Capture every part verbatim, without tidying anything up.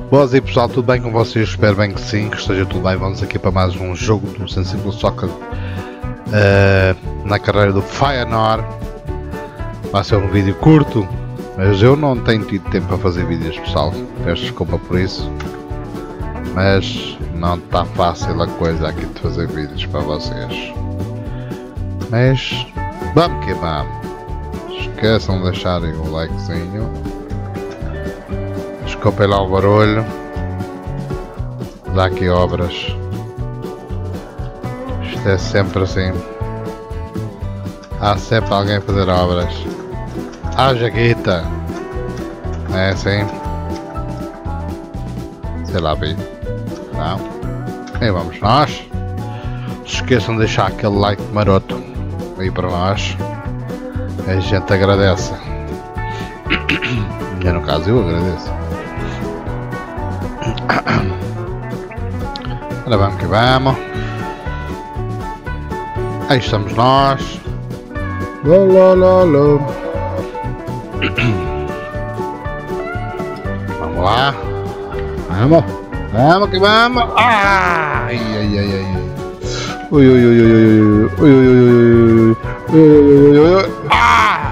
Boas aí pessoal, tudo bem com vocês? Espero bem que sim, que esteja tudo bem. Vamos aqui para mais um jogo do Sensible Soccer uh, na carreira do Feyenoord. Vai ser um vídeo curto, mas eu não tenho tido tempo para fazer vídeos pessoal, peço desculpa por isso. Mas não está fácil a coisa aqui de fazer vídeos para vocês. Mas vamos que vamos. Esqueçam de deixarem o likezinho. Desculpem lá o barulho. Dá aqui obras. Isto é sempre assim. Há sempre alguém a fazer obras. Haja guita. É assim. Sei lá bem. Não. E vamos nós. Se esqueçam de deixar aquele like maroto aí para nós. A gente agradece. E no caso eu agradeço. Ora vamos que vamos. Aí estamos nós. Lolololo. Vamos lá. Vamos. Vamos que vamos. Ai, ai, ai, ai. Ui, ui, ui, ui, ui, ui, ui, ui, ui, ui, ui, ui. Ah!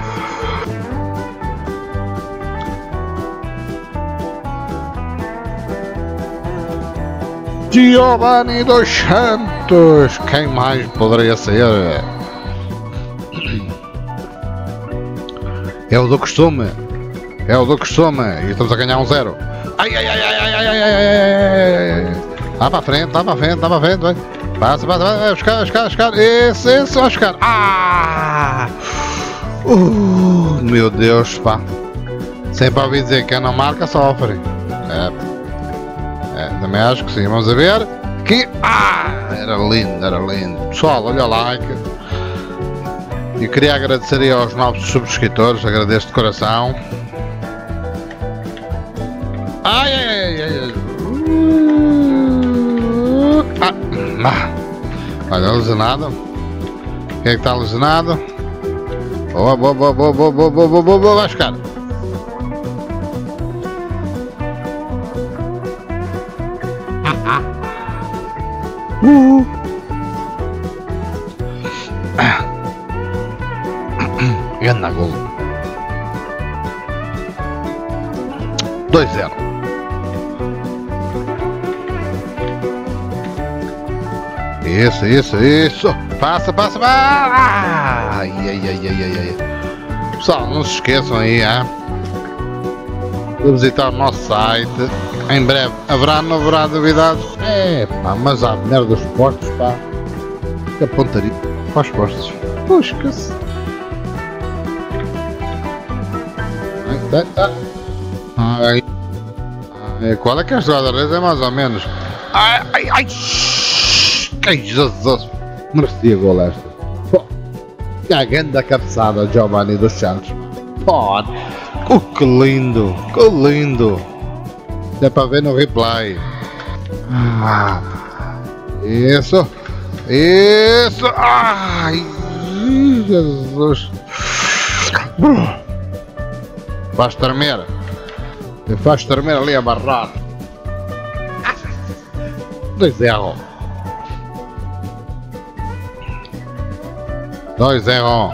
Giovanni dos Santos, quem mais poderia ser? É o do costume, é o do costume, e estamos a ganhar um zero. Ai, ai, ai, ai, ai, ai, ai, ai, ai, ai. Dá para frente, dá para frente, dá para frente, vai. Passa, passa, vai, buscar, buscar, buscar, esse, esse, vai buscar. Ah! Uh, meu Deus, pá. Sempre ouvi dizer que quem não marca sofre. É. É, também acho que sim, vamos a ver que ah, era lindo, era lindo. Pessoal, olha o like. E queria agradecer aí aos novos subscritores, agradeço de coração. Ai, ai, ai, ai, ai. Uh, ah, ah. Olha, lesionado. Quem é que está lesionado? Boa, boa, boa, boa, boa, boa, boa, boa, boa, boa, vai ficar. Uh. Ganda gol. dois zero. Isso, isso, isso. Passa, passa, passa. Ai, ai, ai, ai, ai, ai. Pessoal, não se esqueçam aí, hein? De visitar o nosso site. Em breve haverá, não haverá novidades. É pá, mas há merda dos postos, pá. Que pontaria para os postos. Pusca-se. Ai, ai, ai. Ai, qual é que é a jogada da é mais ou menos? Ai, ai, ai. Que Jesus. Merecia gol esta. Pô. Que grande cabeçada, Giovanni dos Santos. Pô. Oh, que lindo, que lindo. Dá para ver no replay. Ah, isso, isso. Ai, Jesus. Faz tremer. Faz tremer ali a barrada. dois zero. dois zero.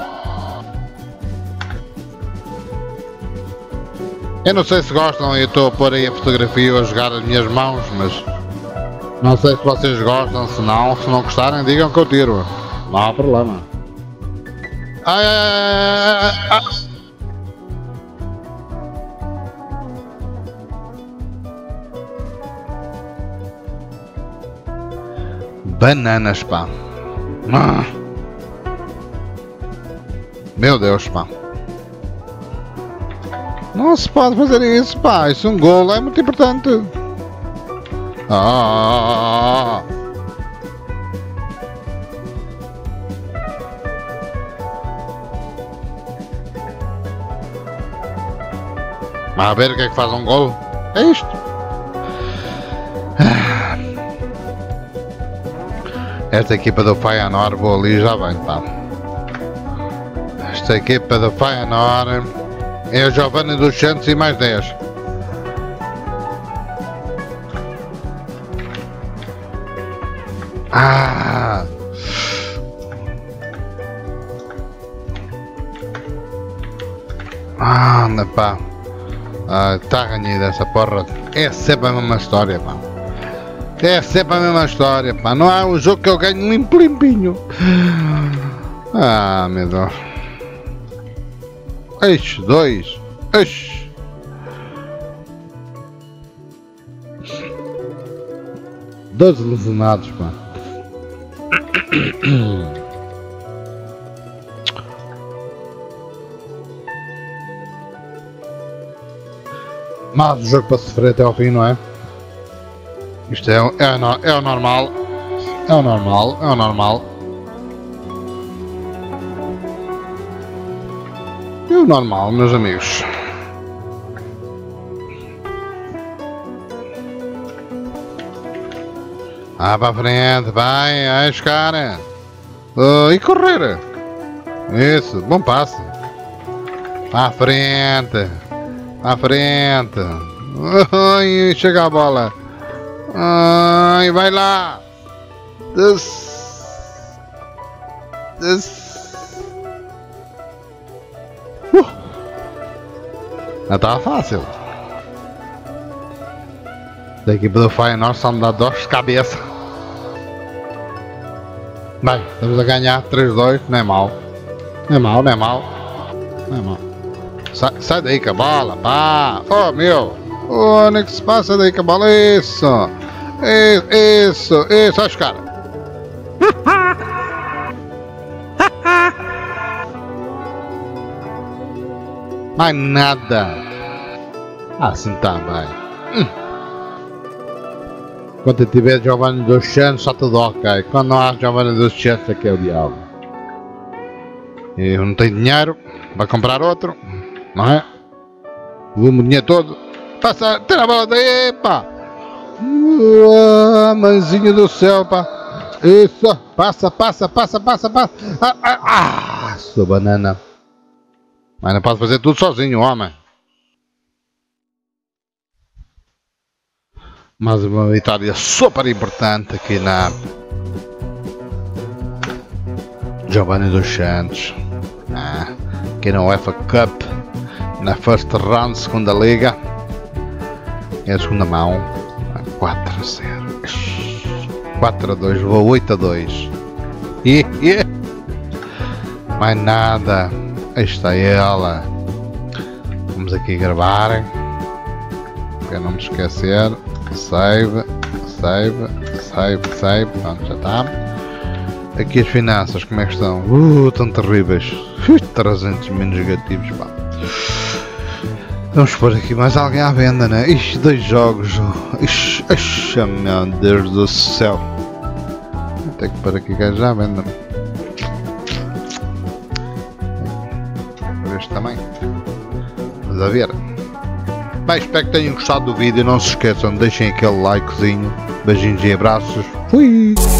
Eu não sei se gostam, eu estou a pôr aí a fotografia a jogar as minhas mãos, mas não sei se vocês gostam, se não, se não gostarem, digam que eu tiro. Não há problema. Ai, ai, ai, ai, ai. Bananas, pá. Ah. Meu Deus, pá. Não se pode fazer isso, pá. Isso um gol é muito importante. Ah. A ver o que é que faz um gol. É isto. Esta equipa do Feyenoord, vou ali e já vem, pá. Esta equipa do Feyenoord é o Giovanni dos Santos e mais dez. Ah, anda pá. Ah, tá ganhada essa porra. É sempre a mesma história, pá. É sempre a mesma história, pá. Não há um jogo que eu ganho limpo limpinho. Ah, meu Deus. Ixi, dois. Ixi. Dois lesionados, pá. Mas o jogo para sofrer até ao fim, não é? Isto é, é, é o normal. É o normal, é o normal. É o normal, meus amigos. Ah, para a frente, vai, vai, cara. Uh, e correr. Isso, bom passe. Para a frente. À frente. Ai, chega a bola. Ai, vai lá. Des. Des. Uh. Não estava fácil. Da equipe do Feyenoord só me dá dor de cabeça. Bem, estamos a ganhar três a dois, não é mau. Não é mau, não é mau. Não é mau. Sai, sai daí com a bola, pá! Oh meu! Oh, onde é que se passa? Sai daí com a bola? Isso! Isso, isso, olha os caras! Mais nada! Assim tá bem. Hum. Quando tiver Giovanni dos Santos, só tudo ok. Quando não há Giovanni dos Santos, aqui é o diabo. Eu não tenho dinheiro para comprar outro. Não é? O meu dinheiro todo. Passa, tira a bola daí, pá! Uh, mãezinha do céu, pá! Isso! Passa, passa, passa, passa, passa! Ah, ah, ah, sua banana! Mas não pode fazer tudo sozinho, homem! Mais uma vitória super importante aqui na Giovanni dos Santos. Ah, aqui na UEFA Cup. Na First Round, segunda liga. É a segunda mão. quatro a zero. quatro a dois, vou oito a dois. E mais nada. Aí está ela. Vamos aqui gravar. Para não me esquecer. Save, save, save, save. Pronto, já está. Aqui as finanças, como é que estão? Uh, estão terríveis. trezentos mil negativos, pá. Vamos pôr aqui mais alguém à venda, né? Ixi, dois jogos. Ixi, ixi, meu Deus do céu. Vou ter que pôr aqui gajo à venda. Por este também. Vamos a ver. Bem, espero que tenham gostado do vídeo. Não se esqueçam, deixem aquele likezinho. Beijinhos e abraços. Fui!